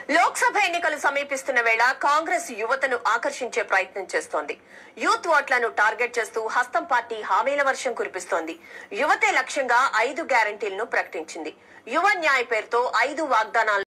లోక్సభ ఎన్నికలు సమీపిస్తున్న వేళ కాంగ్రెస్ యువతను ఆకర్షించే ప్రయత్నం చేస్తోంది. యూత్ ఓట్లను టార్గెట్ చేస్తూ హస్తం పార్టీ హామీల వర్షం కురిపిస్తోంది. యువతే లక్ష్యంగా 5 గ్యారంటీలను ప్రకటించింది. యువ న్యాయ్ పేరుతో 5 వాగ్దానాలు